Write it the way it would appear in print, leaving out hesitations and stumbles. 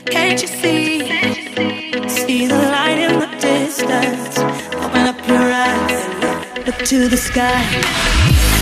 Can't you see? See the light in the distance. Open up your eyes, look to the sky.